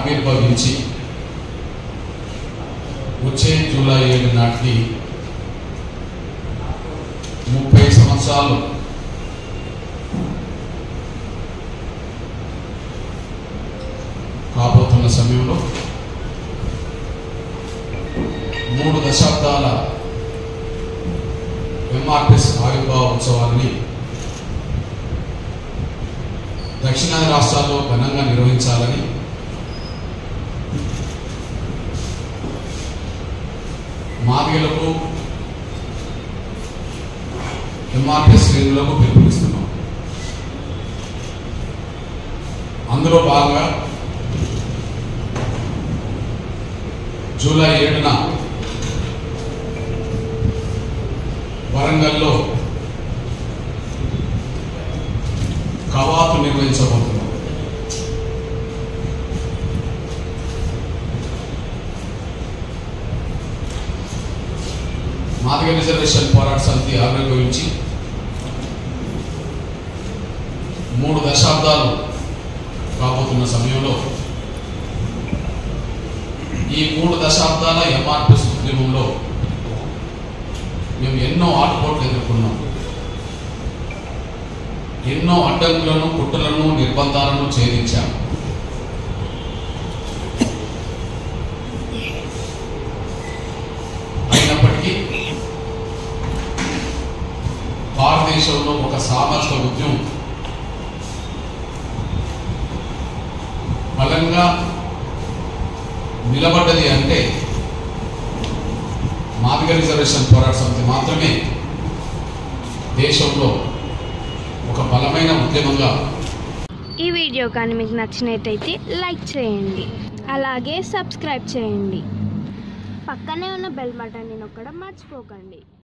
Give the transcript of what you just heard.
ఆవిర్భవించి వచ్చే జూలై 7 నాటికి 30 సంవత్సరాలు కాబోతున్న సమయంలో 3 దశాబ్దాల ఎంఆర్పిఎస్ ఆవిర్భావ ఉత్సవాన్ని దక్షిణాది రాష్ట్రాల్లో ఘనంగా నిర్వహించాలని మాదిగలకు ఎంఆర్పిఎస్ శ్రేణులకు పిలుపునిస్తున్నాం. అందులో భాగంగా జూలై 7న వరంగల్లో కవాతు నిర్వహించబోతున్నాం. మాదిగ రిజర్వేషన్ పోరాట సమితి ఆవిర్భవించి 3 దశాబ్దాలు కాబోతున్న సమయంలో ఈ 3 దశాబ్దాల ఎంఆర్పిఎస్ ఉద్యమంలో మేము ఎన్నో ఆటుపోట్లు ఎదుర్కొన్నాం. ఎన్నో అడ్డంకులను, కుట్రలను, నిర్బంధాలను ఛేదించాం. అయినప్పటికీ భారతదేశంలో ఒక సామాజిక ఉద్యమం బలంగా నిలబడ్డది అంటే మాదిగ రిజర్వేషన్ పోరాట సమితి మాత్రమే దేశంలో ఒక బలమైన ఉద్యమంగా. ఈ వీడియో కానీ మీకు నచ్చినట్టయితే లైక్ చేయండి, అలాగే సబ్స్క్రైబ్ చేయండి. పక్కనే ఉన్న బెల్ బటన్ని నొక్కడం మర్చిపోకండి.